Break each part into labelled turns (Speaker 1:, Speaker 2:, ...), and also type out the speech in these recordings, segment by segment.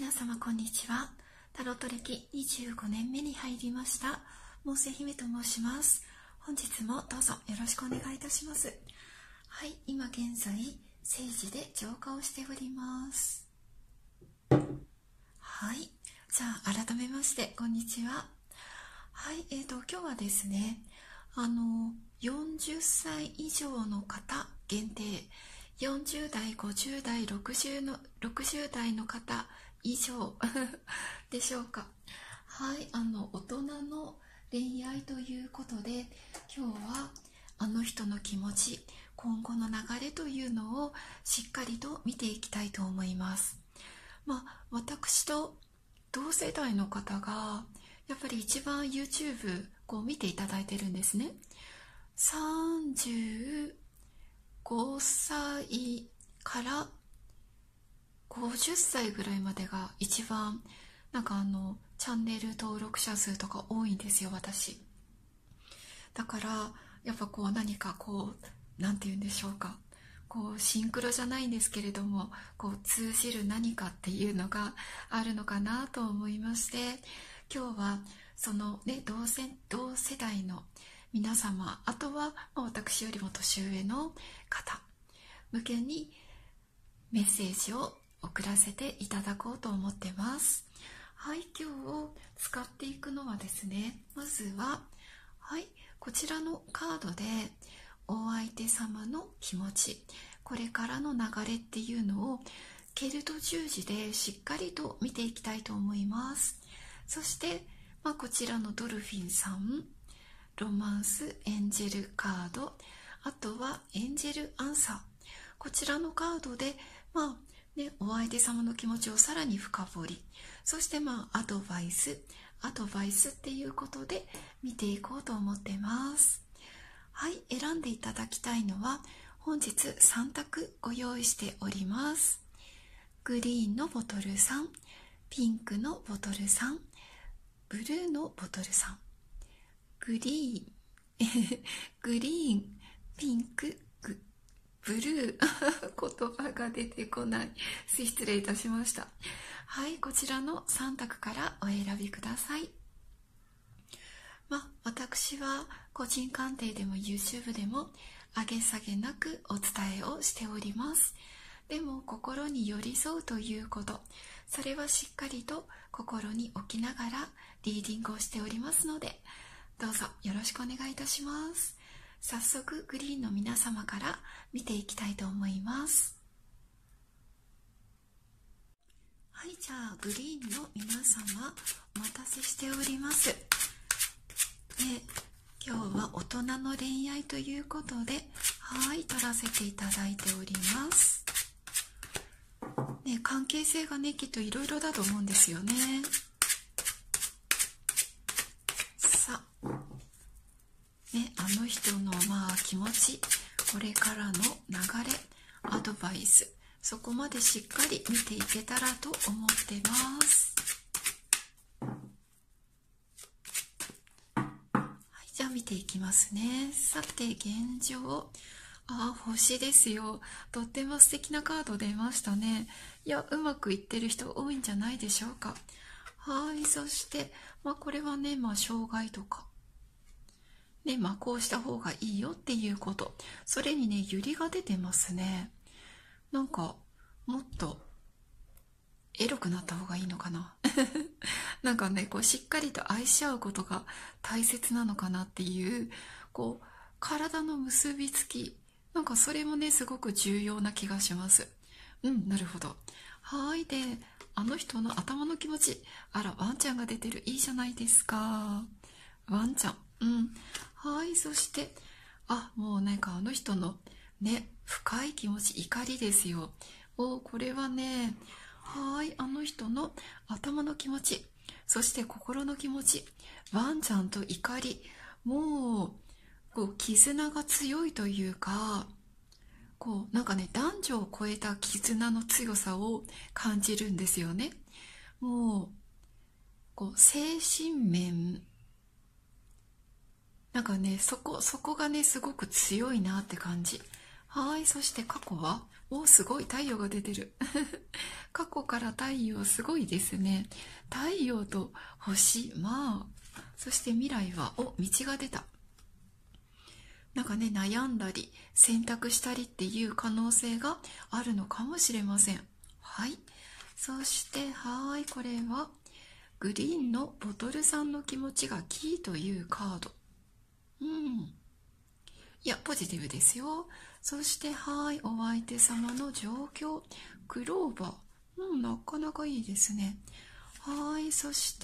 Speaker 1: 皆様こんにちは。タロット歴25年目に入りましたモーセ姫と申します。本日もどうぞよろしくお願いいたします。はい、今現在政治で浄化をしております。はい、じゃあ改めましてこんにちは。はい、今日はですね、40歳以上の方限定、40代、50代、60代の方以上でしょうか。はい、大人の恋愛ということで、今日はあの人の気持ち、今後の流れというのをしっかりと見ていきたいと思います。私と同世代の方がやっぱり一番 YouTube 見ていただいてるんですね。35歳から50歳ぐらいまでが一番チャンネル登録者数とか多いんですよ、私。だからやっぱ何かなんて言うんでしょうか、シンクロじゃないんですけれども、通じる何かっていうのがあるのかなと思いまして、今日はそのね、同世代の皆様、あとは私よりも年上の方向けにメッセージを送らせていただこうと思ってます。はい、今日使っていくのはですね、まずは、はい、こちらのカードでお相手様の気持ち、これからの流れっていうのをケルト十字でしっかりと見ていきたいと思います。そして、こちらのドルフィンさん、ロマンスエンジェルカード、あとはエンジェルアンサー、こちらのカードでお相手様の気持ちをさらに深掘り、そしてアドバイスっていうことで見ていこうと思ってます。はい、選んでいただきたいのは本日3択ご用意しております。グリーンのボトルさん、ピンクのボトルさん、ブルーのボトルさん、グリーン、ピンク、ブルー言葉が出てこない、失礼いたしました。はい、こちらの3択からお選びください。私は個人鑑定でも YouTube でも上げ下げなくお伝えをしております。でも心に寄り添うということ、それはしっかりと心に置きながらリーディングをしておりますので、どうぞよろしくお願いいたします。早速グリーンの皆様から見ていきたいと思います。はい、じゃあグリーンの皆様お待たせしております。今日は大人の恋愛ということで、はい、取らせていただいております。関係性がきっといろいろだと思うんですよね。さあ、あの人の気持ち、これからの流れ、アドバイス、そこまでしっかり見ていけたらと思ってます。じゃあ見ていきますね。さて現状、星ですよ。とっても素敵なカード出ましたね。いや、うまくいってる人多いんじゃないでしょうか。はい、そしてこれはね、障害とかね、こうした方がいいよっていうこと、それにね、揺りが出てますね。なんかもっとエロくなった方がいいのかななんかね、しっかりと愛し合うことが大切なのかなっていう、体の結びつき、なんかそれもね、すごく重要な気がします。なるほど。はい、で、あの人の頭の気持ち、あら、ワンちゃんが出てる、いいじゃないですか。ワンちゃん。はい、そして、もうなんかあの人のね、深い気持ち、怒りですよ。これはね、はい、あの人の頭の気持ち、そして心の気持ち、ワンちゃんと怒り、もう絆が強いというか、なんかね、男女を超えた絆の強さを感じるんですよね。もう精神面、なんかね、そこがね、すごく強いなって感じ。 はい、そして過去は、お、すごい、太陽が出てる。過去から太陽、すごいですね。太陽と星、まあ、そして未来は、お、道が出た。なんかね、悩んだり、選択したりっていう可能性があるのかもしれません。はい。そして、はい、これは、グリーンのボトルさんの気持ちがキーというカード。うん。いや、ポジティブですよ。そして、はい、お相手様の状況。クローバー。うん、なかなかいいですね。はい、そして、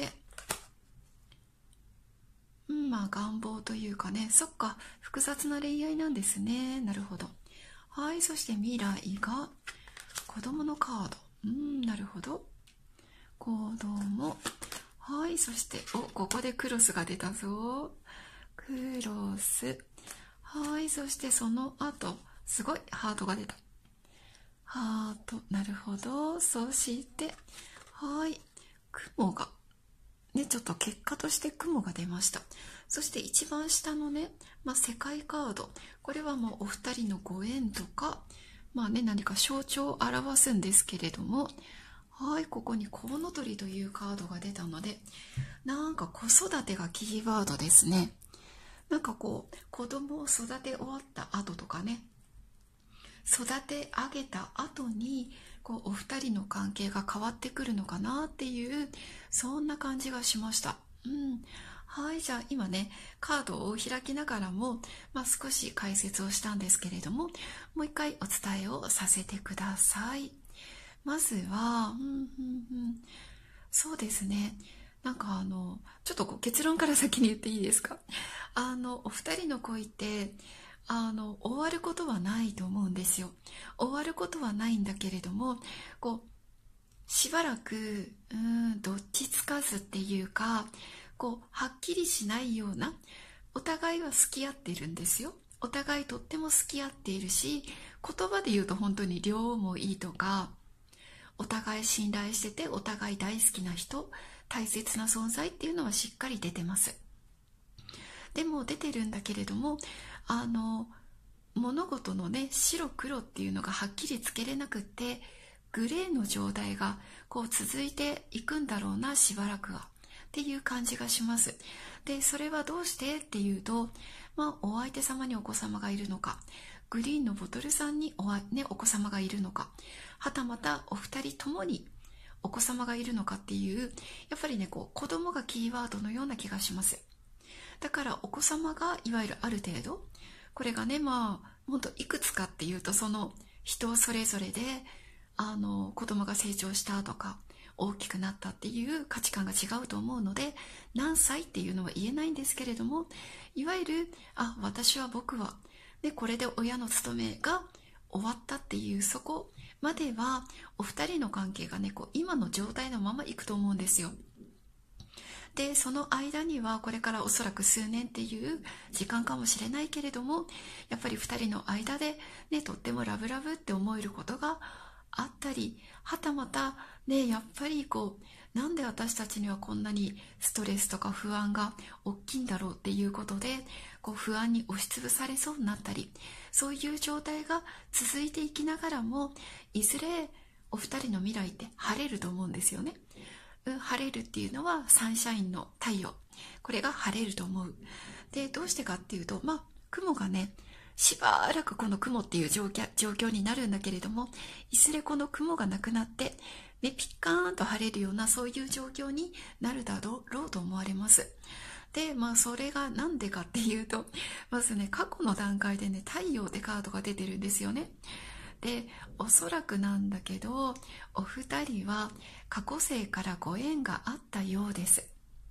Speaker 1: まあ、願望というかね、そっか、複雑な恋愛なんですね。なるほど。はい、そして未来が、子供のカード。なるほど。子供。はい、そして、お、ここでクロスが出たぞ。クロス。はい、そしてその後、すごい、ハートが出た。ハート、なるほど。そして、はい、雲が。ね、ちょっと結果として雲が出ました。そして一番下のね、世界カード。これはもうお二人のご縁とか、何か象徴を表すんですけれども、はい、ここにコウノトリというカードが出たので、なんか子育てがキーワードですね。なんかこう、子供を育て終わった後とかね、育て上げた後に、こう、お二人の関係が変わってくるのかなっていう、そんな感じがしました。はい、じゃあ今ね、カードを開きながらも、少し解説をしたんですけれども、もう一回お伝えをさせてください。まずは、そうですね。なんかちょっと結論から先に言っていいですか？お二人の恋って、終わることはないと思うんですよ。終わることはないんだけれども、こう、しばらく、どっちつかずっていうか、こう、はっきりしないような、お互いは好き合ってるんですよ。お互いとっても好き合っているし、言葉で言うと本当に両思いとか、お互い信頼してて、お互い大好きな人、大切な存在っていうのはしっかり出てます。でも出てるんだけれども、物事のね、白黒っていうのがはっきりつけれなくって、グレーの状態がこう続いていくんだろうな、しばらくはっていう感じがします。で、それはどうしてっていうと、お相手様にお子様がいるのか、グリーンのボトルさんにお子様がいるのか、はたまたお二人ともにお子様がいるのかっていう、やっぱりね、こう子供がキーワードのような気がします。だからお子様がいわゆるある程度、これがね、本当いくつかっていうと、その人それぞれで子供が成長したとか大きくなったっていう価値観が違うと思うので、何歳っていうのは言えないんですけれども、いわゆる僕はで、これで親の務めが終わったっていう、そこまではお二人の関係がね、こう今の状態のままいくと思うんですよ。で、その間にはこれからおそらく数年っていう時間かもしれないけれども、やっぱり二人の間でね、とってもラブラブって思えることがあったり、はたまたね、やっぱりこう、なんで私たちにはこんなにストレスとか不安が大きいんだろうっていうことで、こう不安に押しつぶされそうになったり、そういう状態が続いていきながらも、いずれお二人の未来って晴れると思うんですよね。晴れるっていうのはサンシャインの太陽、これが晴れると思う。で、どうしてかっていうと、雲がね、しばらくこの雲っていう状況になるんだけれども、いずれこの雲がなくなって、ね、ピッカーンと晴れるようなそういう状況になるだろうと思われます。で、それがなんでかっていうと、まずね、過去の段階でね、太陽ってカードが出てるんですよね。で、おそらくなんだけど、お二人は過去世からご縁があったようです。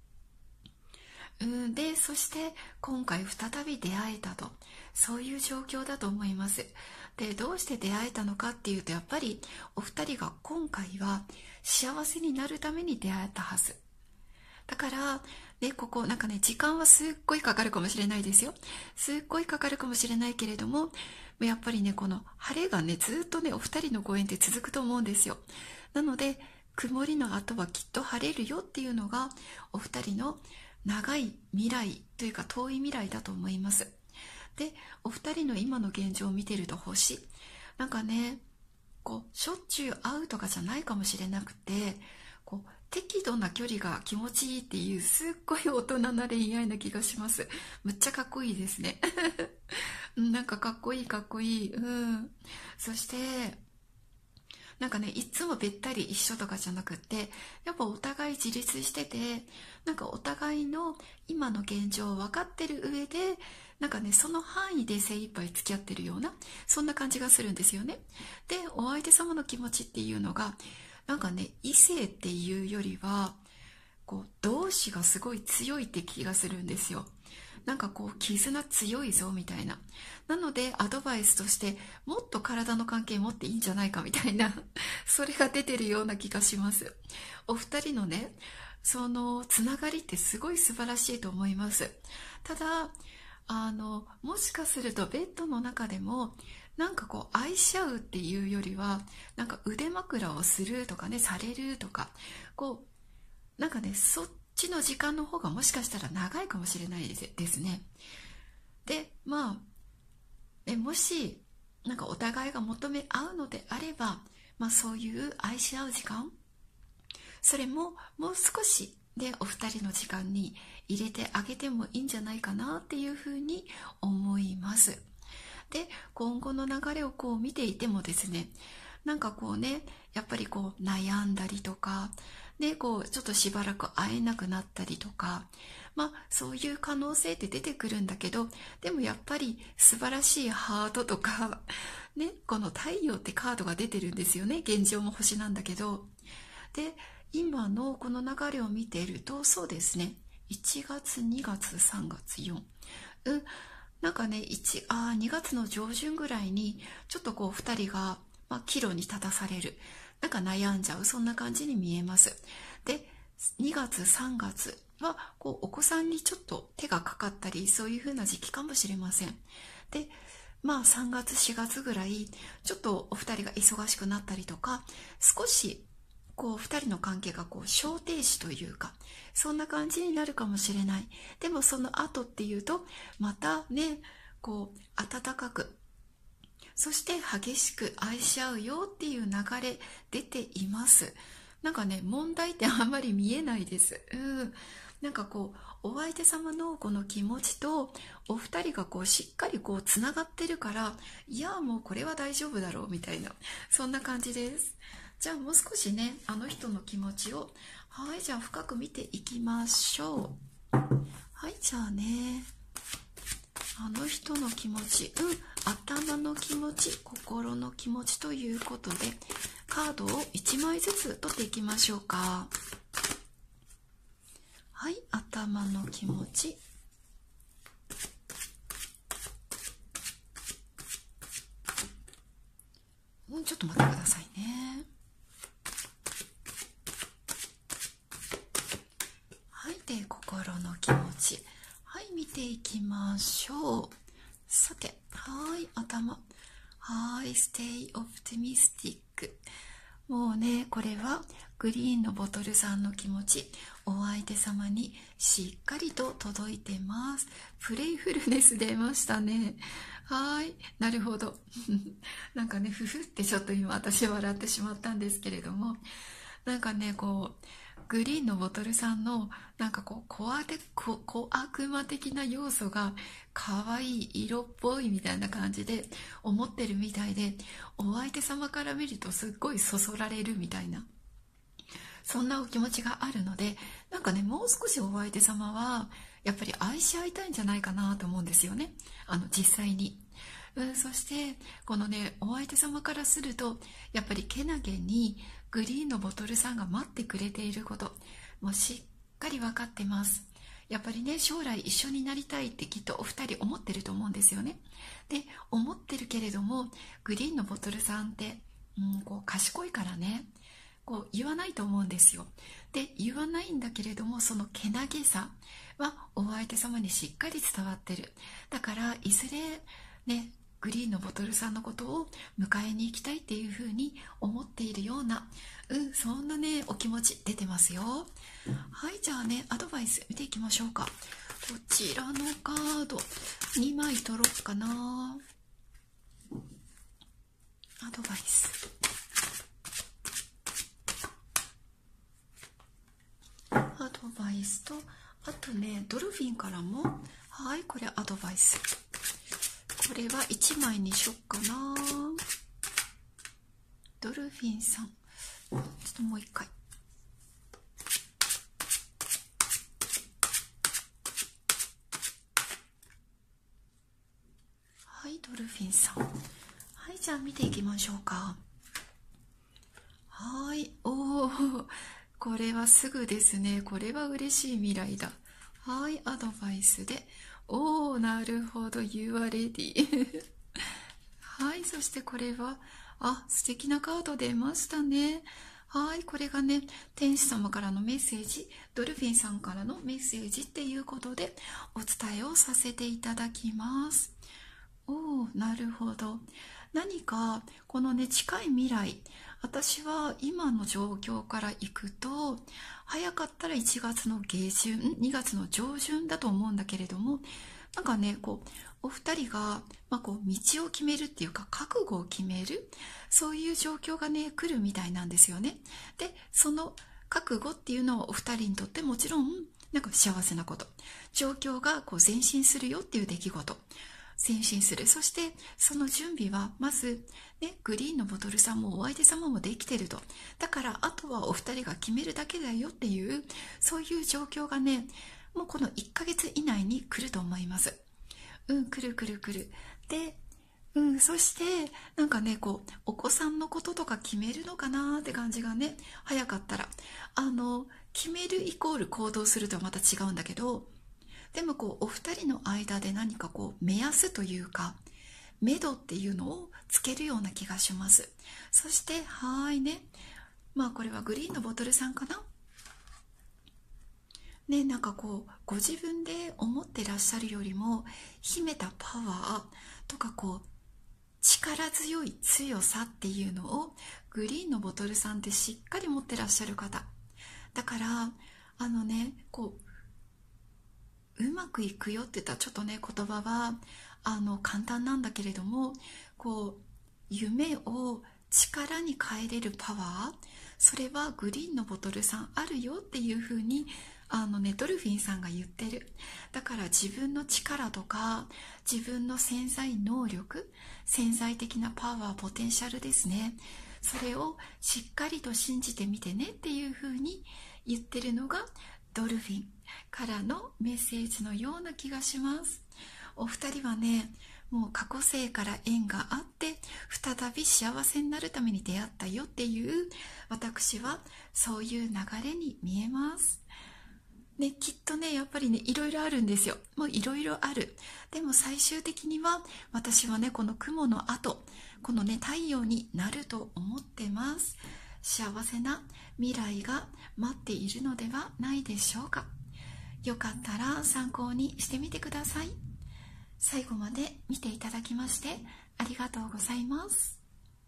Speaker 1: で、そして今回再び出会えたと、そういう状況だと思います。で、どうして出会えたのかっていうと、やっぱりお二人が今回は幸せになるために出会えたはず。だから、ね、ここなんかね、時間はすっごいかかるかもしれないですよ。すっごいかかるかもしれないけれども、やっぱりね、この晴れがね、ずっとね、お二人のご縁って続くと思うんですよ。なので、曇りの後はきっと晴れるよっていうのが、お二人の長い未来というか遠い未来だと思います。 で、お二人の今の現状を見てると星、なんかね、こうしょっちゅう会うとかじゃないかもしれなくて、こう適度な距離が気持ちいいっていう、すっごい大人な恋愛な気がします。むっちゃかっこいいですね。なんかかっこいいかっこいい。そしてなんかね、いつもべったり一緒とかじゃなくって、やっぱお互い自立してて、なんかお互いの今の現状を分かってる上で、なんかね、その範囲で精一杯付き合ってるような、そんな感じがするんですよね。で、お相手様の気持ちっていうのが、なんかね、異性っていうよりは、こう、同志がすごい強いって気がするんですよ。なんかこう、絆強いぞみたいな。なのでアドバイスとして、もっと体の関係持っていいんじゃないかみたいなそれが出てるような気がします。お二人のね、そのつながりってすごい素晴らしいと思います。ただもしかするとベッドの中でもなんかこう愛し合うっていうよりは、なんか腕枕をするとかね、されるとか、こうなんかね、そっちの時間の方がもしかしたら長いかもしれないですね。で、まあ、もし、なんかお互いが求め合うのであれば、まあそういう愛し合う時間、それももう少しでお二人の時間に入れてあげてもいいんじゃないかなっていうふうに思います。で、今後の流れをこう見ていてもですね、なんかこうね、やっぱりこう悩んだりとか、で、こうちょっとしばらく会えなくなったりとか、まあそういう可能性って出てくるんだけど、でもやっぱり素晴らしいハートとか、ね、この太陽ってカードが出てるんですよね。現状も星なんだけど。で、今のこの流れを見ていると、そうですね、1月、2月、3月、4。なんかね、2月の上旬ぐらいに、ちょっとこう2人が、まあ、岐路に立たされる。なんか悩んじゃう、そんな感じに見えます。で、2月、3月は、こう、お子さんにちょっと手がかかったり、そういう風な時期かもしれません。で、まあ3月、4月ぐらい、ちょっとお二人が忙しくなったりとか、少し、こう、二人の関係がこう、小停止というか、そんな感じになるかもしれない。でもその後っていうと、またね、こう、温かく、そして激しく愛し合うよっていう流れ出ています。なんかね、問題ってあんまり見えないです。なんかこう、お相手様のこの気持ちとお二人がこうしっかりこうつながってるから、いやもうこれは大丈夫だろうみたいな、そんな感じです。じゃあもう少しね、あの人の気持ちを、はい、じゃあ深く見ていきましょう。はい、じゃあね、あの人の気持ち、頭の気持ち、心の気持ちということで、カードを1枚ずつ取っていきましょうか。はい、頭の気持ち。ちょっと待ってくださいね。はい、で、心の気持ち。はい、見ていきましょう。さて、はい、頭。はい、stay optimistic。もうね、これはグリーンのボトルさんの気持ち、お相手様にしっかりと届いてます。プレイフルネス出ましたね。はい、なるほど。なんかね、ふふってちょっと今私笑ってしまったんですけれども、なんかね、こう、グリーンのボトルさんのなんかこう小悪魔的な要素が可愛い色っぽいみたいな感じで思ってるみたいで、お相手様から見るとすっごいそそられるみたいな、そんなお気持ちがあるので、なんかね、もう少しお相手様はやっぱり愛し合いたいんじゃないかなと思うんですよね、実際に。そしてこのね、お相手様からするとやっぱりけなげにグリーンのボトルさんが待ってくれていることもうしっかり分かってます。やっぱりね、将来一緒になりたいってきっとお二人思ってると思うんですよね。で、思ってるけれども、グリーンのボトルさんって、こう賢いからね、こう言わないと思うんですよ。で、言わないんだけれども、そのけなげさはお相手様にしっかり伝わってる。だからいずれね、グリーンのボトルさんのことを迎えに行きたいっていう風に思っているような、そんなね、お気持ち出てますよ。はい、じゃあね、アドバイス見ていきましょうか。 ちらのカード2枚取ろうかな。アドバイス、アドバイスと、あとねドルフィンからも、はい、これアドバイス。これは1枚にしよっかな。ドルフィンさん、ちょっともう一回。はい、ドルフィンさん。はい、じゃあ見ていきましょうか。はい、おー、これはすぐですね。これは嬉しい未来だ。はい、アドバイスで。おー、なるほど、You are ready はい、そしてこれは、素敵なカード出ましたね。はい、これがね、天使様からのメッセージ、ドルフィンさんからのメッセージっていうことでお伝えをさせていただきます。おー、なるほど。何かこのね、近い未来、私は今の状況からいくと、早かったら1月の下旬、2月の上旬だと思うんだけれども、なんかね、こうお二人が、こう道を決めるっていうか、覚悟を決める、そういう状況がね来るみたいなんですよね。で、その覚悟っていうのはお二人にとってもちろんなんか幸せなこと、状況がこう前進するよっていう出来事、前進する。そしてその準備はまずね、グリーンのボトルさんもお相手様もできてると。だからあとはお二人が決めるだけだよっていう、そういう状況がね、もうこの1ヶ月以内に来ると思います。来る来る来る。で、そしてなんかね、こうお子さんのこととか決めるのかなって感じがね、早かったら決めるイコール行動するとはまた違うんだけど、でもこうお二人の間で何かこう目安というか目処っていうのをつけるような気がします。そしてはいね、これはグリーンのボトルさんかなね、なんかこうご自分で思ってらっしゃるよりも秘めたパワーとか、こう力強い強さっていうのをグリーンのボトルさんってしっかり持ってらっしゃる方だから、こうまくいくよって言ったらちょっとね、言葉は簡単なんだけれども、こう夢を力に変えれるパワー、それはグリーンのボトルさんあるよっていう風にドルフィンさんが言ってる。だから自分の力とか自分の潜在能力、潜在的なパワー、ポテンシャルですね、それをしっかりと信じてみてねっていう風に言ってるのがドルフィンからのメッセージのような気がします。お二人はね、もう過去世から縁があって再び幸せになるために出会ったよっていう、私はそういう流れに見えますね。きっとね、やっぱりね、いろいろあるんですよ。もういろいろある。でも最終的には私はね、この雲の後、このね、太陽になると思ってます。幸せな未来が待っているのではないでしょうか。よかったら参考にしてみてください。最後まで見ていただきましてありがとうございます。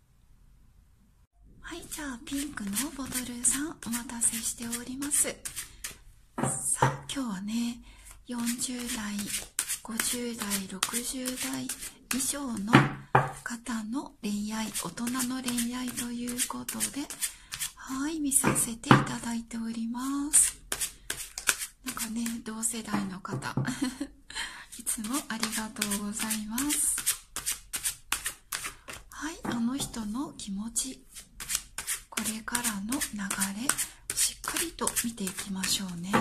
Speaker 1: はい、じゃあピンクのボトルさん、お待たせしております。さあ、今日はね、40代、50代、60代以上の方の恋愛、大人の恋愛ということで、はい、見させていただいております。なんかね、同世代の方いつもありがとうございます。はい、あの人の気持ち、これからの流れ、しっかりと見ていきましょうね。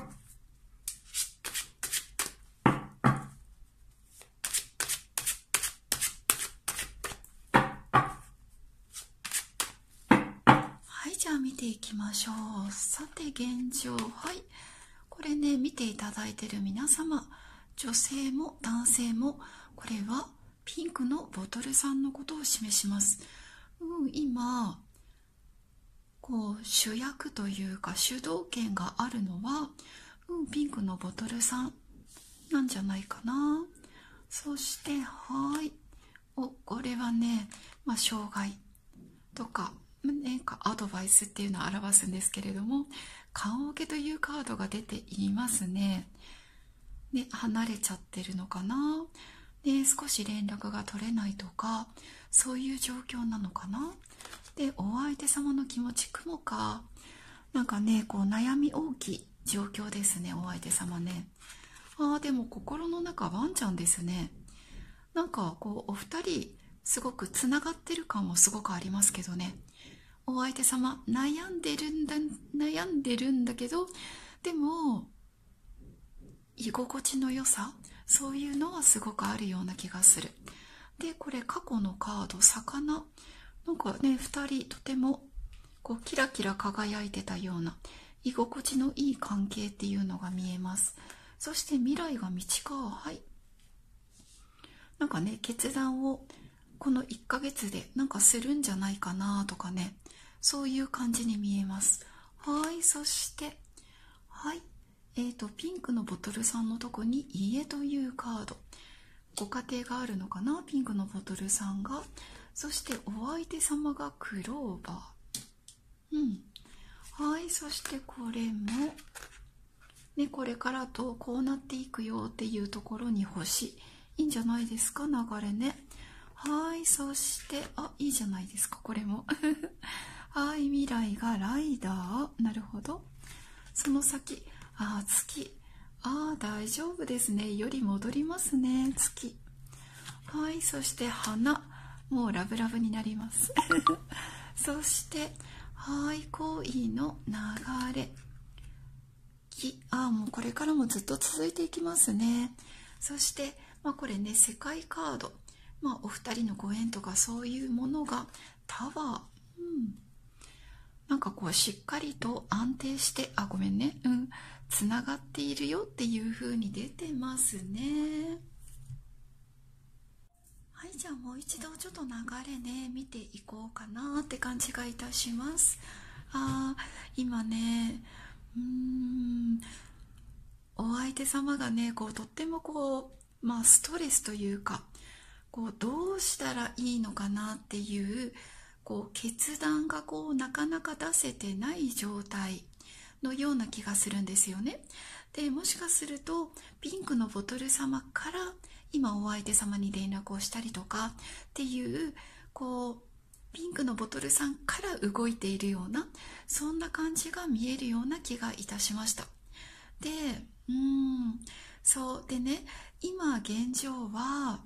Speaker 1: はい、じゃあ見ていきましょう。さて現状、はい、これね、見ていただいている皆様、女性も男性も、これはピンクのボトルさんのことを示します。今こう主役というか主導権があるのは、ピンクのボトルさんなんじゃないかな。そしてはい、これはね、障害とかアドバイスっていうのを表すんですけれども、棺桶というカードが出ていますね。 ね、離れちゃってるのかな、で少し連絡が取れないとか、そういう状況なのかな。でお相手様の気持ち雲か、なんかねこう悩み大きい状況ですね、お相手様ね。でも心の中ワンちゃんですね。なんかこうお二人すごくつながってる感もすごくありますけどね。お相手様悩んでるんだけど、でも居心地の良さ、そういうのはすごくあるような気がする。でこれ過去のカード魚、なんかね2人とてもこうキラキラ輝いてたような居心地のいい関係っていうのが見えます。そして未来が道か、はい、なんかね決断をこの1ヶ月でなんかするんじゃないかなとかね、そういう感じに見えます。はい、そしてはい、ピンクのボトルさんのとこに家というカード、ご家庭があるのかな、ピンクのボトルさんが。そしてお相手様がクローバー、はい、そしてこれもね、これからとこうなっていくよっていうところに星、いいんじゃないですか、流れね。はい、そしていいじゃないですかこれもはい、未来がライダー、なるほど。その先月、大丈夫ですね、より戻りますね月。はい、そして花、もうラブラブになりますそしてはい恋の流れ、もうこれからもずっと続いていきますね。そしてこれね世界カード、お二人のご縁とかそういうものがタワー、なんかこうしっかりと安定してごめんね、つながっているよっていう風に出てますね。はい、じゃあもう一度ちょっと流れね見ていこうかなって感じがいたします。今ねお相手様がねこうとってもこうストレスというか、こうどうしたらいいのかなっていうこう決断がこうなかなか出せてない状態のような気がするんですよね。でもしかするとピンクのボトル様から今お相手様に連絡をしたりとかっていう、こうピンクのボトルさんから動いているような、そんな感じが見えるような気がいたしました。でそうでね、今現状は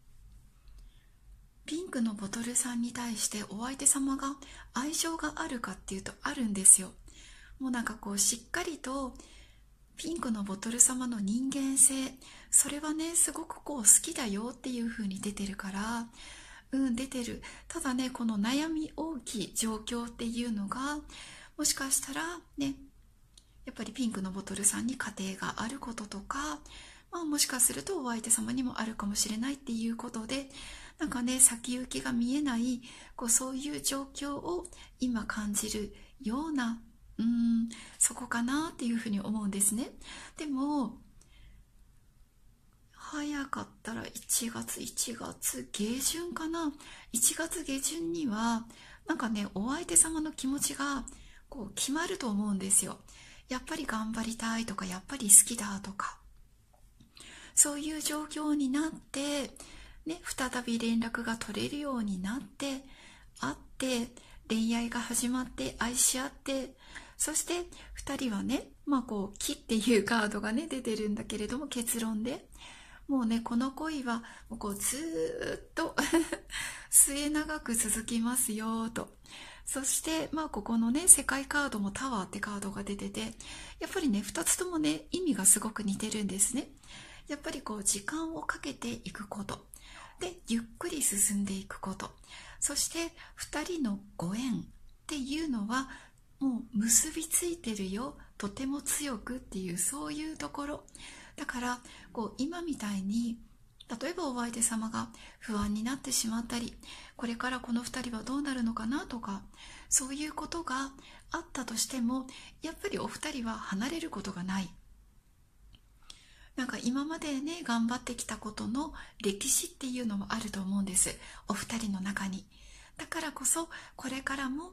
Speaker 1: ピンクのボトルさんに対してお相手様が愛情があるかっていうとあるんですよ。もうなんかこうしっかりとピンクのボトル様の人間性、それはねすごくこう好きだよっていう風に出てるから、出てる。ただねこの悩み大きい状況っていうのがもしかしたらね、やっぱりピンクのボトルさんに家庭があることとか、もしかするとお相手様にもあるかもしれないっていうことで、なんかね先行きが見えないこうそういう状況を今感じるような、そこかなっていうふうに思うんですね。でも早かったら1月下旬かな、1月下旬にはなんかねお相手様の気持ちがこう決まると思うんですよ。やっぱり頑張りたいとか、やっぱり好きだとか、そういう状況になって、ね、再び連絡が取れるようになって会って恋愛が始まって愛し合って、そして2人はねこう木っていうカードがね出てるんだけれども、結論でもうねこの恋はもうこうずっと末永く続きますよと。そしてここのね世界カードもタワーってカードが出てて、やっぱりね2つともね意味がすごく似てるんですね。やっぱりこう時間をかけていくことでゆっくり進んでいくこと、そして2人のご縁っていうのはもう結びついてるよ、とても強くっていう、そういうところだから、こう今みたいに例えばお相手様が不安になってしまったり、これからこの2人はどうなるのかなとか、そういうことがあったとしてもやっぱりお二人は離れることがない。なんか今までね頑張ってきたことの歴史っていうのもあると思うんです、お二人の中に。だからこそこれからも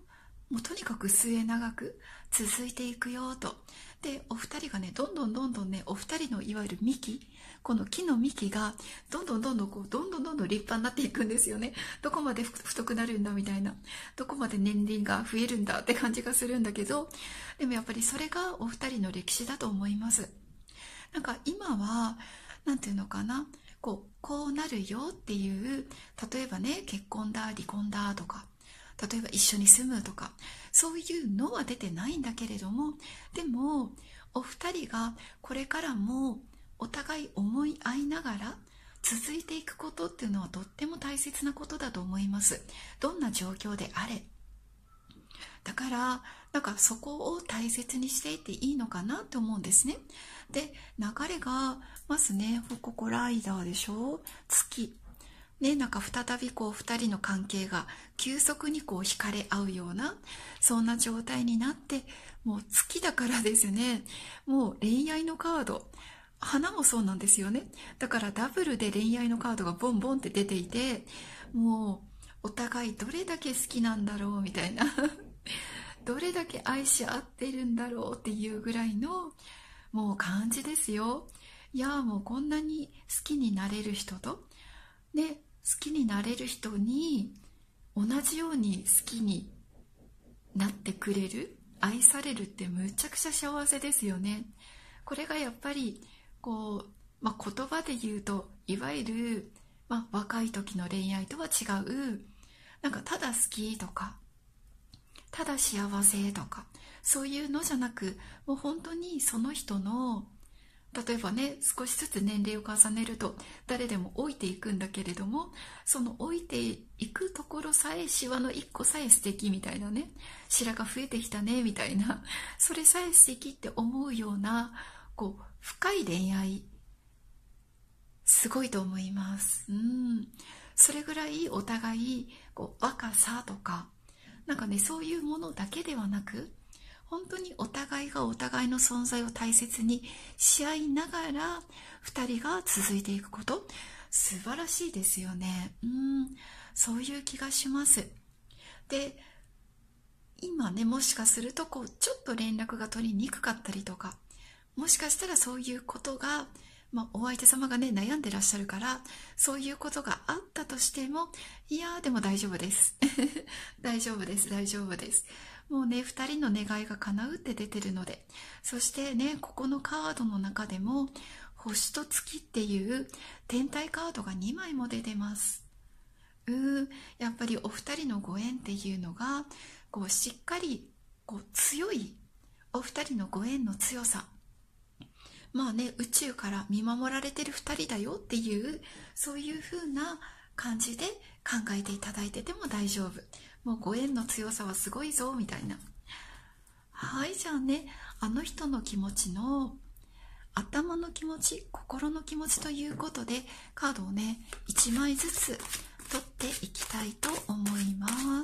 Speaker 1: もうとにかく末永く続いていくよと。でお二人がね、どんどんどんどんね、お二人のいわゆる幹、この木の幹がどんどんどんどんこうどんどんどんどん立派になっていくんですよね。どこまで太くなるんだみたいな、どこまで年輪が増えるんだって感じがするんだけど、でもやっぱりそれがお二人の歴史だと思います。なんか今はなんていうのかな、こうなるよっていう、例えばね、結婚だ離婚だとか、例えば一緒に住むとか、そういうのは出てないんだけれども、でもお二人がこれからもお互い思い合いながら続いていくことっていうのはとっても大切なことだと思います。どんな状況であれ。だからなんかそこを大切にしていっていいのかなって思うんですね。で流れがまずね、ここライダーでしょ、月ね、なんか再びこう2人の関係が急速にこう惹かれ合うような、そんな状態になって、もう月だからですね、もう恋愛のカード、花もそうなんですよね。だからダブルで恋愛のカードがボンボンって出ていて、もうお互いどれだけ好きなんだろうみたいなどれだけ愛し合ってるんだろうっていうぐらいのもう感じですよ。いやもうこんなに好きになれる人とね、好きになれる人に同じように好きになってくれる、愛されるってむちゃくちゃ幸せですよね。これがやっぱりこう、言葉で言うといわゆる、若い時の恋愛とは違う、なんかただ好きとかただ幸せとかそういうのじゃなく、もう本当にその人の、例えばね、少しずつ年齢を重ねると誰でも老いていくんだけれども、その老いていくところさえ、シワの一個さえ素敵みたいなね、白が増えてきたねみたいな、それさえ素敵って思うような深い恋愛、すごいと思います。それぐらいお互い若さとかなんかね、そういうものだけではなく、本当にお互いがお互いの存在を大切にし合いながら2人が続いていくこと、素晴らしいですよね。そういう気がします。で今ね、もしかするとちょっと連絡が取りにくかったりとか、もしかしたらそういうことが、お相手様がね悩んでらっしゃるから、そういうことがあったとしても、いやでも大丈夫です大丈夫です、大丈夫です。もうね、2人の願いが叶うって出てるので、そしてね、ここのカードの中でも星と月っていう天体カードが2枚も出てます。やっぱりお二人のご縁っていうのがしっかり強い、お二人のご縁の強さ、宇宙から見守られてる2人だよっていう、そういう風な感じで考えていただいてても大丈夫。もうご縁の強さはすごいぞみたいな。はい、じゃあね、あの人の気持ちの頭の気持ち、心の気持ちということで、カードをね1枚ずつ取っていきたいと思います。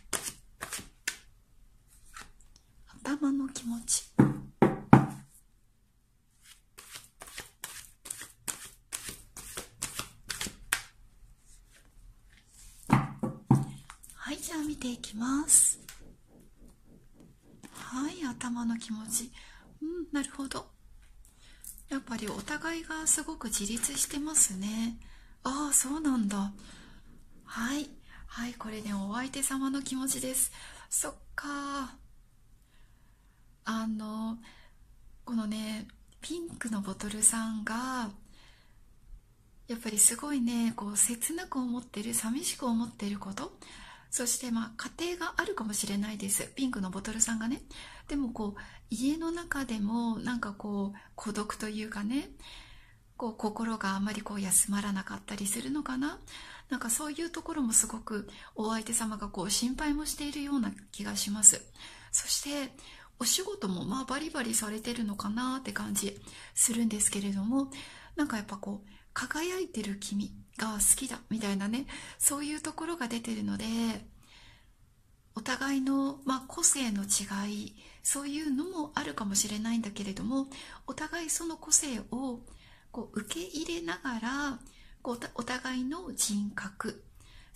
Speaker 1: 頭の気持ち。はい、じゃあ見ていきます。はい、頭の気持ち。なるほど。やっぱりお互いがすごく自立してますね。ああ、そうなんだ。はい。はい、これね、お相手様の気持ちです。そっか。このね、ピンクのボトルさんが、やっぱりすごいね、切なく思ってる、寂しく思ってること、そして家庭があるかもしれないです、ピンクのボトルさんがね。でも家の中でもなんか孤独というかね、心があまり休まらなかったりするのかな。なんかそういうところもすごくお相手様が心配もしているような気がします。そしてお仕事もバリバリされてるのかなって感じするんですけれども、なんかやっぱ輝いてる君が好きだみたいなね、そういうところが出てるので、お互いの、個性の違い、そういうのもあるかもしれないんだけれども、お互いその個性を受け入れながら、お互いの人格、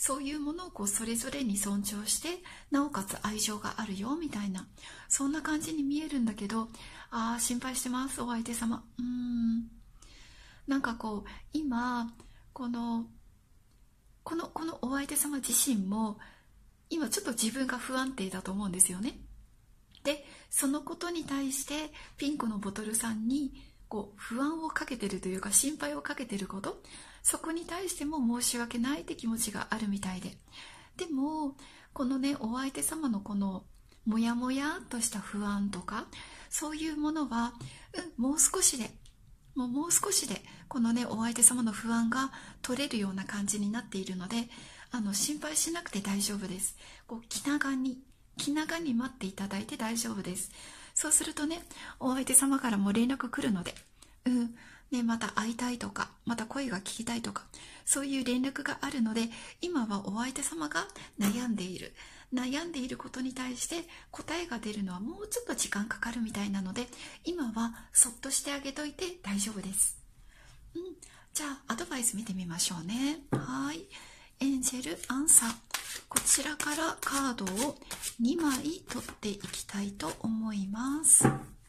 Speaker 1: そういうものをこうそれぞれに尊重して、なおかつ愛情があるよみたいな、そんな感じに見えるんだけど、ああ心配してますお相手様。なんかこう今このお相手様自身も今ちょっと自分が不安定だと思うんですよね。でそのことに対してピンクのボトルさんにこう不安をかけてるというか心配をかけてること、そこに対しても申し訳ないって気持ちがあるみたいで、でもこのねお相手様のこのモヤモヤっとした不安とかそういうものは、もう少しでこのねお相手様の不安が取れるような感じになっているので、心配しなくて大丈夫です。こう気長に待っていただいて大丈夫です。そうするとねお相手様からも連絡来るので、また会いたいとかまた声が聞きたいとかそういう連絡があるので、今はお相手様が悩んでいることに対して答えが出るのはもうちょっと時間かかるみたいなので、今はそっとしてあげといて大丈夫です。じゃあアドバイス見てみましょうね。はい、エンジェルアンサー、こちらからカードを2枚取っていきたいと思います。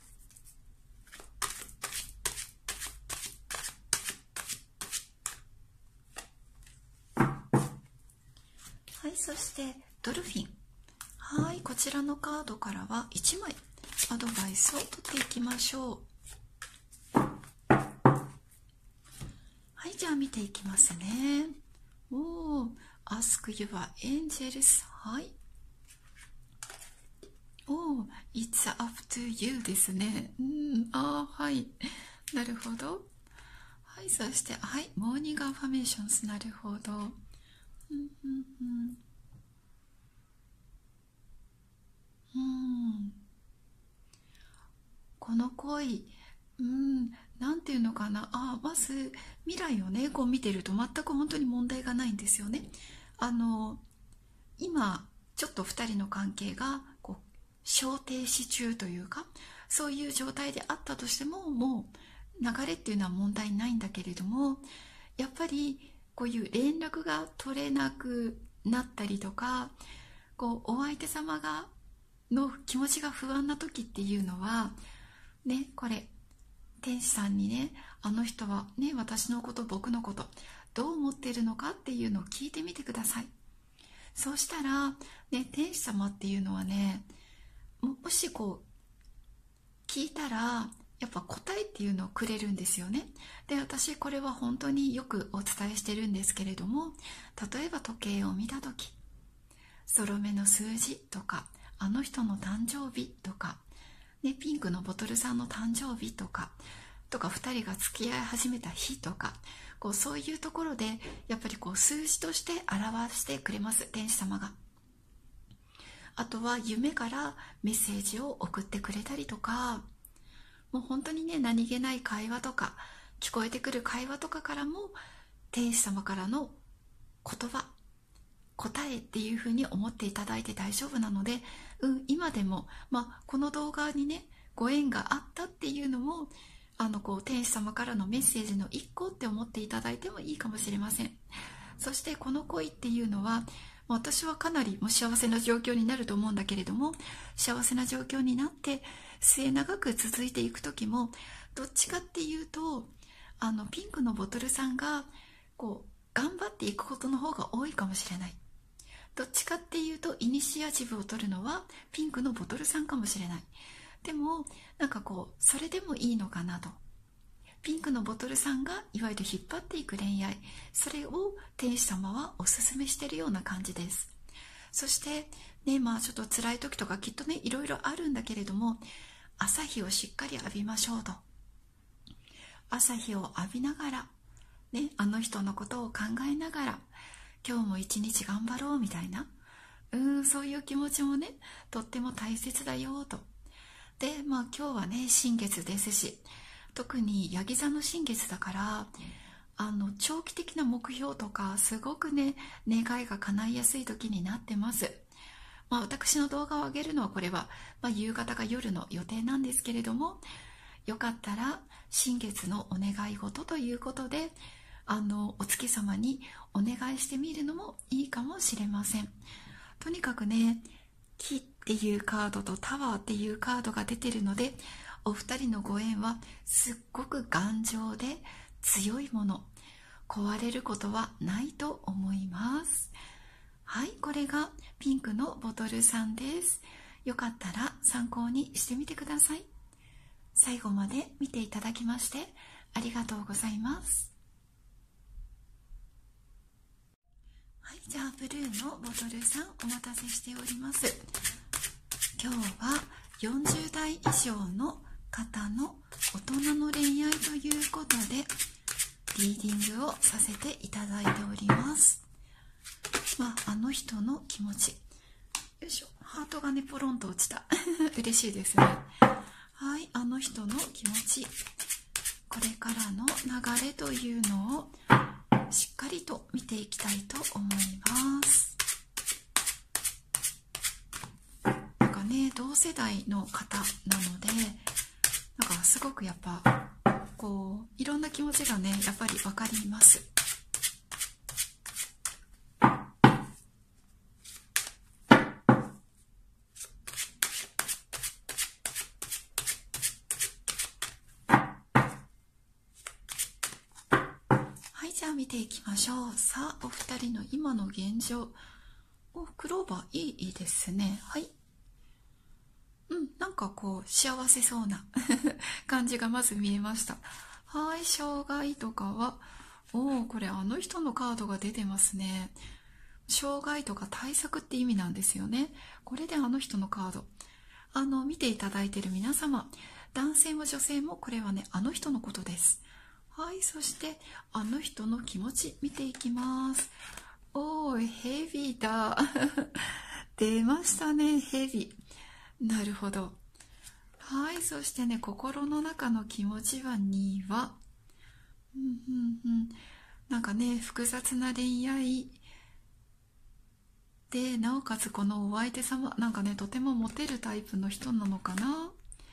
Speaker 1: はい、そしてドルフィン。はい、こちらのカードからは1枚アドバイスを取っていきましょう。はい、じゃあ見ていきますね。Ask your angels。 はい。It's up to you ですね。はい。なるほど。はい、そして、はい、モーニングアファメーションズ。なるほど。この恋、なんていうのかな、まず未来をねこう見てると全く本当に問題がないんですよね。今ちょっと2人の関係がこう小停止中というか、そういう状態であったとしてももう流れっていうのは問題ないんだけれども、やっぱりこういう連絡が取れなくなったりとか、こうお相手様の気持ちが不安な時っていうのはね、これ天使さんにね、あの人はね私のこと僕のことどう思っているのかっていうのを聞いてみてください。そうしたらね、天使様っていうのはね、もしこう聞いたらやっぱ答えっていうのをくれるんですよね。で私これは本当によくお伝えしてるんですけれども、例えば時計を見た時ゾロ目の数字とかあの人の誕生日とか、ね、ピンクのボトルさんの誕生日とか2人が付き合い始めた日とか、こうそういうところでやっぱりこう数字として表してくれます、天使様が。あとは夢からメッセージを送ってくれたりとか、もう本当にね何気ない会話とか聞こえてくる会話とかからも天使様からの言葉答えっていう風に思っていただいて大丈夫なので、今でも、この動画にねご縁があったっていうのもこう天使様からのメッセージの一個って思っていただいてもいいかもしれません。そしてこの恋っていうのは私はかなり幸せな状況になると思うんだけれども、幸せな状況になって末永く続いていく時もどっちかっていうとピンクのボトルさんがこう頑張っていくことの方が多いかもしれない。どっちかっていうとイニシアチブを取るのはピンクのボトルさんかもしれない。でもなんかこうそれでもいいのかなと、ピンクのボトルさんがいわゆる引っ張っていく恋愛、それを天使様はおすすめしているような感じです。そしてね、ちょっと辛い時とかきっとねいろいろあるんだけれども、朝日をしっかり浴びましょうと。朝日を浴びながらね、あの人のことを考えながら今日も一日頑張ろうみたいな、そういう気持ちもねとっても大切だよと。で今日はね新月ですし、特にヤギ座の新月だから長期的な目標とかすごくね願いが叶いやすい時になってます。私の動画を上げるのはこれは、夕方か夜の予定なんですけれども、よかったら新月のお願い事ということでお月様にお願いしてみるのもいいかもしれません。とにかくね、木っていうカードとタワーっていうカードが出てるので、お二人のご縁はすっごく頑丈で強いもの、壊れることはないと思います。はい、これがピンクのボトルさんです。よかったら参考にしてみてください。最後まで見ていただきましてありがとうございます。はい、じゃあブルーのボトルさん、お待たせしております。今日は40代以上の方の大人の恋愛ということでリーディングをさせていただいております。あの人の気持ち、よいしょ、ハートがねポロンと落ちた嬉しいですね。はい、あの人の気持ち、これからの流れというのをしっかりと見ていきたいと思います。なんかね、同世代の方なので、なんかすごくやっぱこういろんな気持ちがねやっぱり分かります。はい、じゃあ見ていきましょう。さあ、お二人の今の現状。クローバーいいですね。はい。なんかこう幸せそうな感じがまず見えました。はい、障害とかは、これあの人のカードが出てますね。障害とか対策って意味なんですよね。これであの人のカード。見ていただいている皆様、男性も女性もこれはね、あの人のことです。はい、そしてあの人の気持ち見ていきます。ヘビだ出ましたね、ヘビ。なるほど。はい、そしてね、心の中の気持ちは庭。なんかね、複雑な恋愛で、なおかつこのお相手様、なんかね、とてもモテるタイプの人なのかな。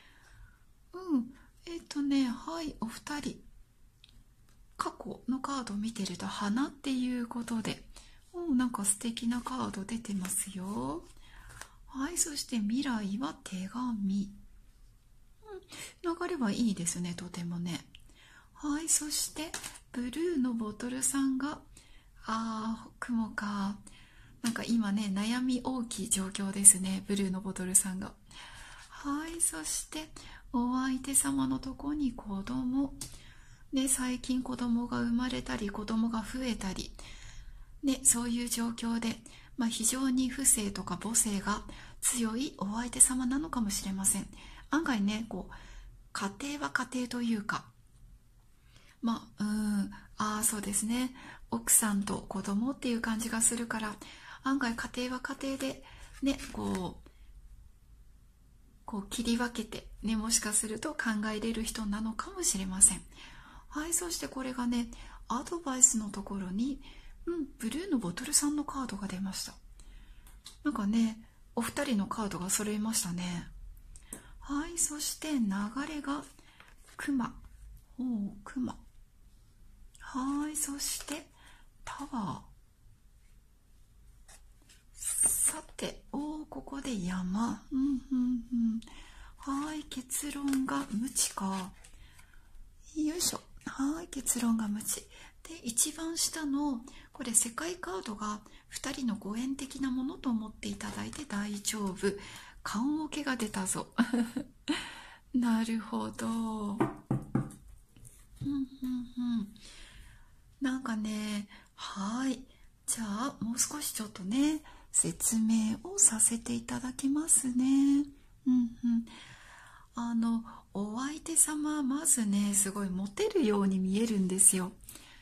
Speaker 1: はい、お二人。過去のカードを見てると花っていうことで、なんか素敵なカード出てますよ。はい、そして未来は手紙。流れはいいですね、とてもね。はい、そしてブルーのボトルさんが、雲か。なんか今ね、悩み大きい状況ですね、ブルーのボトルさんが。はい、そしてお相手様のとこに子供。ね、最近子供が生まれたり子供が増えたり、ね、そういう状況で、非常に不正とか母性が強いお相手様なのかもしれません。案外ね、こう家庭は家庭というか、そうですね、奥さんと子供っていう感じがするから、案外家庭は家庭でね、こう切り分けてね、もしかすると考えれる人なのかもしれません。はい、そしてこれがね、アドバイスのところに、ブルーのボトルさんのカードが出ました。なんかね、お二人のカードが揃いましたね。はい、そして流れがクマ。クマ。はい、そしてタワー。さて、ここで山。はい、結論が無知か。よいしょ。はい、結論が無知。で、一番下のこれ世界カードが2人のご縁的なものと思っていただいて大丈夫。棺桶が出たぞなるほど。なんかね、はい、じゃあもう少しちょっとね説明をさせていただきますね。お相手様、まずねすごいモテるように見えるんですよ。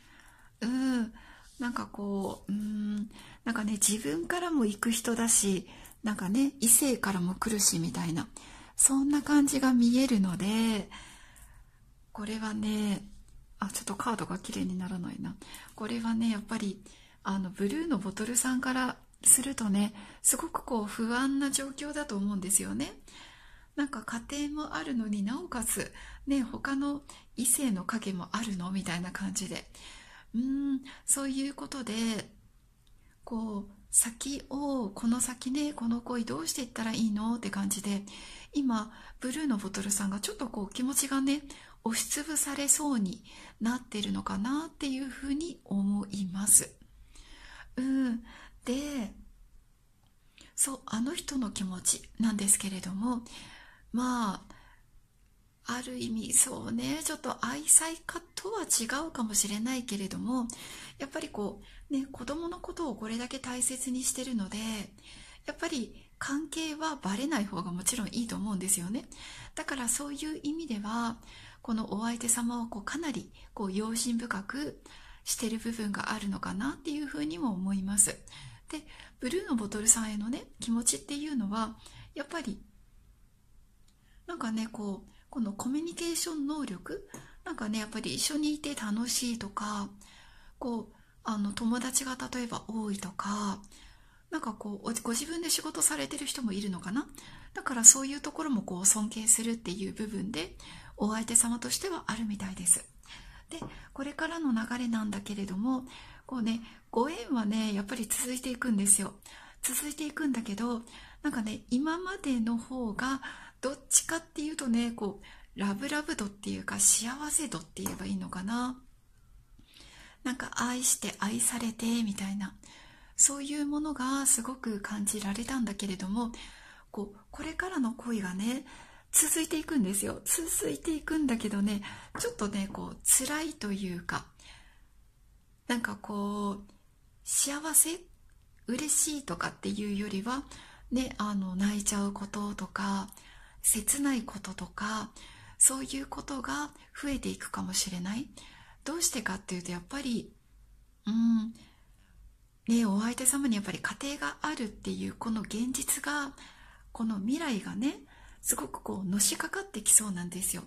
Speaker 1: なんかこう、なんかね、自分からも行く人だし、なんかね、異性からも来るしみたいな、そんな感じが見えるので、これはね、ちょっとカードが綺麗にならないな。これはね、やっぱり、ブルーのボトルさんからするとね、すごくこう不安な状況だと思うんですよね。なんか家庭もあるのになおかつ、ね、他の異性の影もあるのみたいな感じで。 そういうことで、この先ね、この恋どうしていったらいいのって感じで、今、ブルーのボトルさんがちょっと気持ちがね、押しつぶされそうになってるのかなっていうふうに思います。で、そう、あの人の気持ちなんですけれども、まあ、ある意味そうね、ちょっと愛妻家とは違うかもしれないけれども、やっぱり子供のことをこれだけ大切にしてるので、やっぱり関係はバレない方がもちろんいいと思うんですよね。だからそういう意味では、このお相手様はかなり用心深くしてる部分があるのかなっていうふうにも思います。で、ブルーのボトルさんへのね、気持ちっていうのは、やっぱり、なんかね、このコミュニケーション能力、なんかね、やっぱり一緒にいて楽しいとか、友達が例えば多いとか、なんかご自分で仕事されてる人もいるのかな。だからそういうところも尊敬するっていう部分で、お相手様としてはあるみたいです。で、これからの流れなんだけれども、ご縁はね、やっぱり続いていくんですよ。続いていくんだけど、なんかね、今までの方が、どっちかっていうとね、ラブラブ度っていうか、幸せ度って言えばいいのかな。なんか愛して愛されて、みたいな。そういうものがすごく感じられたんだけれども、これからの恋がね、続いていくんですよ。続いていくんだけどね、ちょっとね、辛いというか、なんか幸せ、嬉しいとかっていうよりは、ね、泣いちゃうこととか、切ないこととか、そういうことが増えていくかもしれない。どうしてかっていうと、やっぱり、ね、お相手様にやっぱり家庭があるっていうこの現実が、この未来がね、すごくのしかかってきそうなんですよ。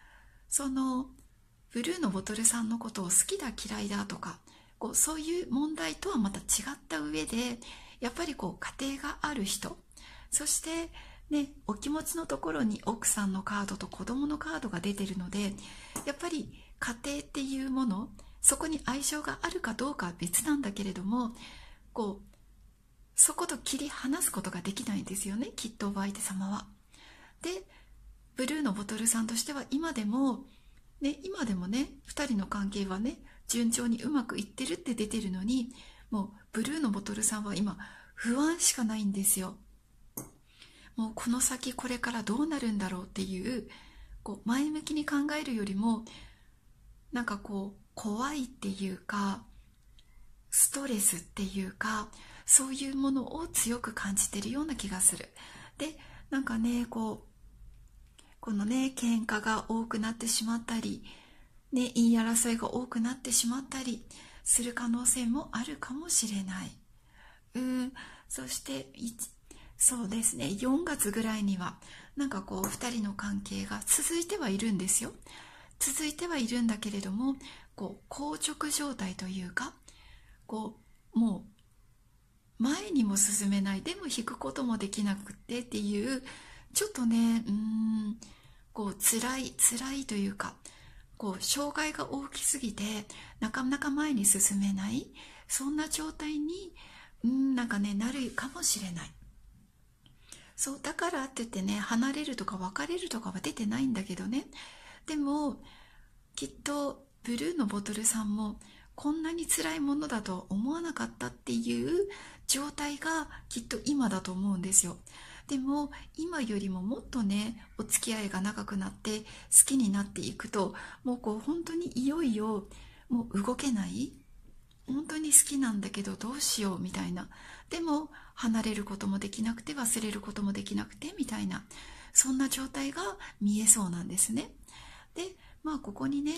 Speaker 1: ブルーのボトルさんのことを好きだ嫌いだとか、そういう問題とはまた違った上で、やっぱり家庭がある人、そしてね、お気持ちのところに奥さんのカードと子供のカードが出てるので、やっぱり家庭っていうもの、そこに愛情があるかどうかは別なんだけれども、そこと切り離すことができないんですよね、きっとお相手様は。で、ブルーのボトルさんとしては今でもね、2人の関係はね、順調にうまくいってるって出てるのに、もうブルーのボトルさんは今不安しかないんですよ。もうこの先これからどうなるんだろうっていう、前向きに考えるよりも、なんか怖いっていうか、ストレスっていうか、そういうものを強く感じてるような気がする。で、なんかね、このね、喧嘩が多くなってしまったり、ね、言い争いが多くなってしまったりする可能性もあるかもしれない。そしてそうですね、4月ぐらいにはなんか2人の関係が続いてはいるんですよ。続いてはいるんだけれども、硬直状態というか、もう前にも進めない、でも引くこともできなくてっていう、ちょっとね、辛いというか、障害が大きすぎてなかなか前に進めない、そんな状態になんかね、なるかもしれない。そうだからって言ってね、離れるとか別れるとかは出てないんだけどね。でもきっとブルーのボトルさんもこんなに辛いものだと思わなかったっていう状態がきっと今だと思うんですよ。でも今よりももっとね、お付き合いが長くなって好きになっていくと、もう本当にいよいよもう動けない、本当に好きなんだけどどうしようみたいな、でも離れることもできなくて忘れることもできなくてみたいな、そんな状態が見えそうなんですね。で、ここにね、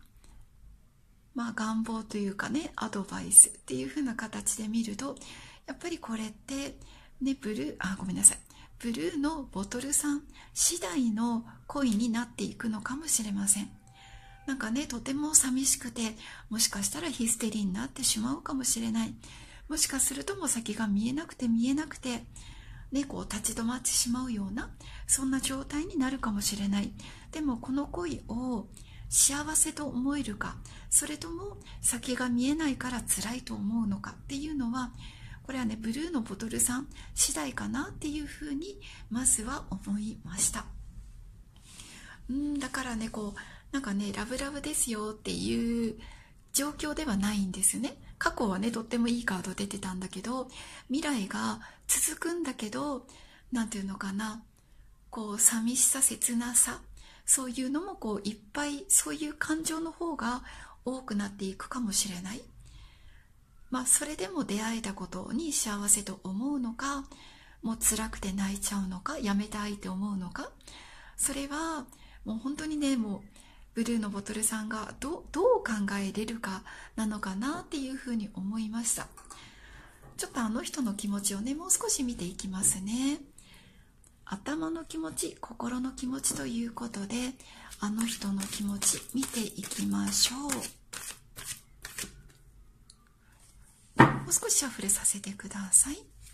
Speaker 1: 願望というかね、アドバイスっていう風な形で見ると、やっぱりこれってね、ブルーのボトルさん次第の恋になっていくのかもしれません。なんかね、とても寂しくて、もしかしたらヒステリーになってしまうかもしれない。もしかするともう先が見えなくてね、立ち止まってしまうような、そんな状態になるかもしれない。でもこの恋を幸せと思えるか、それとも先が見えないから辛いと思うのかっていうのは、これはね、ブルーのボトルさん次第かなっていうふうにまずは思いました。だからね、なんかね、ラブラブですよっていう状況ではないんですよね。過去はね、とってもいいカード出てたんだけど、未来が続くんだけど、なんていうのかな、寂しさ、切なさ、そういうのもいっぱい、そういう感情の方が多くなっていくかもしれない。それでも出会えたことに幸せと思うのか、もう辛くて泣いちゃうのか、やめたいって思うのか、それはもう本当にね、もうブルーのボトルさんがどう考えれるかなのかなっていうふうに思いました。ちょっとあの人の気持ちをね、もう少し見ていきますね。頭の気持ち、心の気持ちということで、あの人の気持ち見ていきましょう。もう少しシャッフルさせてください。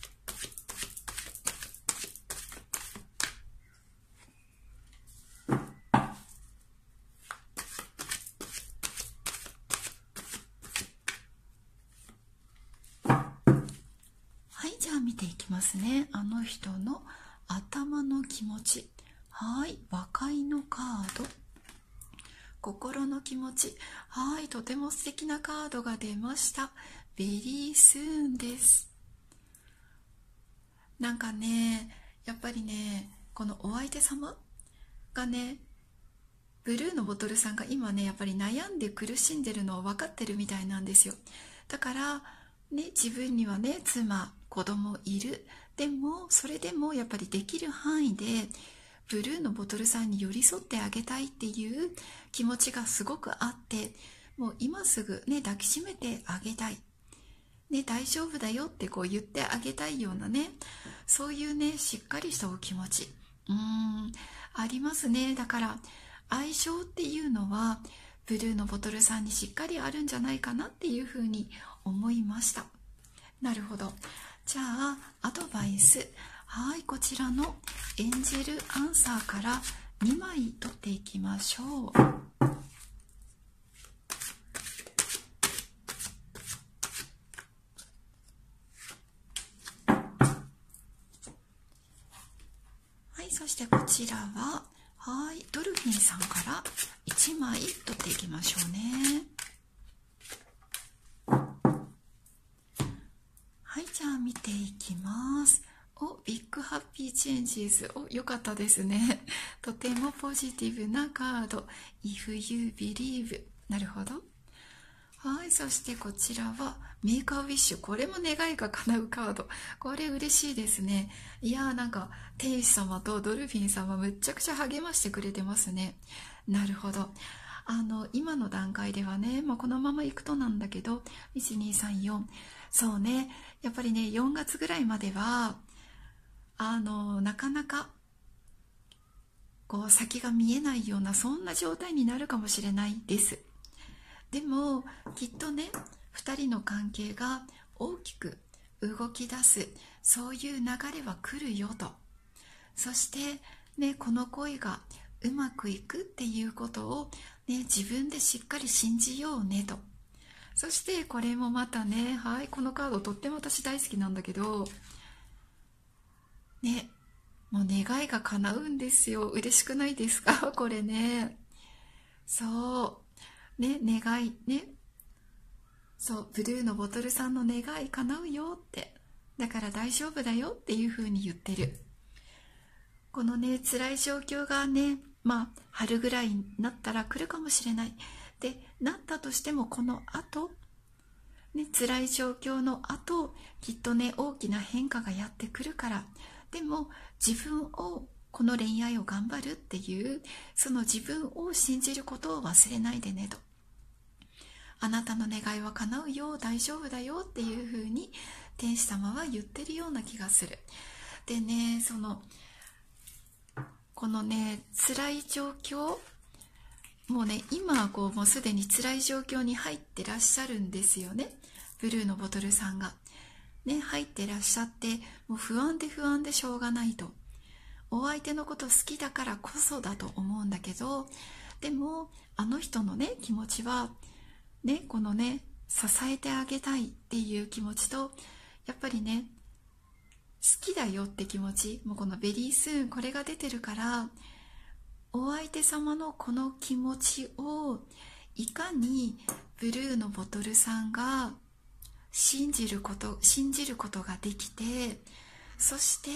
Speaker 1: はい、じゃあ見ていきますね。あの人の頭の気持ち。はい、和解のカード。心の気持ち。はい、とても素敵なカードが出ました。ベリースーンです。なんかね、やっぱりね、このお相手様がね、ブルーのボトルさんが今ね、やっぱり悩んで苦しんでるのを分かってるみたいなんですよ。だからね、自分にはね、妻、子供いる。でもそれでもやっぱりできる範囲でブルーのボトルさんに寄り添ってあげたいっていう気持ちがすごくあって、もう今すぐね、抱きしめてあげたい、ね、大丈夫だよって言ってあげたいようなね、そういうね、しっかりしたお気持ちありますね。だから相性っていうのはブルーのボトルさんにしっかりあるんじゃないかなっていうふうに思いました。なるほど。じゃあアドバイス、はい、こちらのエンジェルアンサーから2枚取っていきましょう。はい、そしてこちらは、はい、ドルフィンさんから1枚取っていきましょうね。はい、じゃあ見ていきます。ビッグハッピーチェンジーズ。よかったですね。とてもポジティブなカード。If you believe。なるほど。はい、そしてこちらはメーカーウィッシュ。これも願いが叶うカード。これ嬉しいですね。いやー、なんか天使様とドルフィン様むっちゃくちゃ励ましてくれてますね。なるほど。今の段階ではね、このまま行くとなんだけど、1234、そうね、やっぱりね、4月ぐらいまではなかなか先が見えないような、そんな状態になるかもしれないです。でもきっとね、2人の関係が大きく動き出す、そういう流れは来るよと。そしてね、この恋がうまくいくっていうことをね、自分でしっかり信じようねと。そしてこれもまたね、はい、このカードとっても私大好きなんだけどね、もう願いが叶うんですよ。嬉しくないですか？これね。そうね、願いね、そう、ブルーのボトルさんの願い叶うよって、だから大丈夫だよっていう風に言ってる。このね、辛い状況がね、春ぐらいになったら来るかもしれない。で、なったとしてもこの後ね、辛い状況の後、きっとね、大きな変化がやってくるから。でも自分を、この恋愛を頑張るっていう、その自分を信じることを忘れないでねと。あなたの願いは叶うよ、大丈夫だよっていう風に天使様は言ってるような気がする。でね、このね、辛い状況、もうね、今もうすでに辛い状況に入ってらっしゃるんですよね。ブルーのボトルさんがね、入ってらっしゃって、もう不安でしょうがないと。お相手のこと好きだからこそだと思うんだけど、でもあの人のね気持ちはね、このね支えてあげたいっていう気持ちと、やっぱりね好きだよって気持ち、もうこのベリースーンこれが出てるから、お相手様のこの気持ちをいかにブルーのボトルさんが信じることができて、そして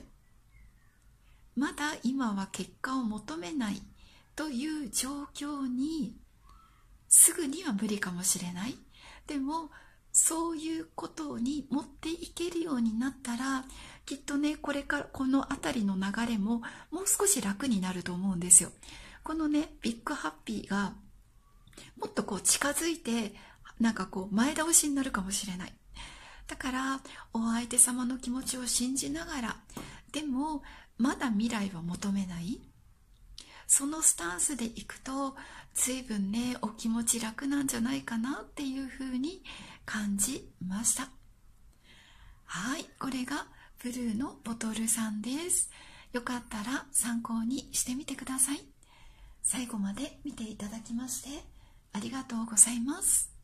Speaker 1: まだ今は結果を求めないという状況に、すぐには無理かもしれない。でもそういうことに持っていけるようになったら、きっとねこれからこの辺りの流れももう少し楽になると思うんですよ。このねビッグハッピーがもっとこう近づいて、なんかこう前倒しになるかもしれない。だからお相手様の気持ちを信じながら、でもまだ未来は求めない、そのスタンスでいくと随分ねお気持ち楽なんじゃないかなっていうふうに感じました。はい、これがブルーのボトルさんです。よかったら参考にしてみてください。最後まで見ていただきましてありがとうございます。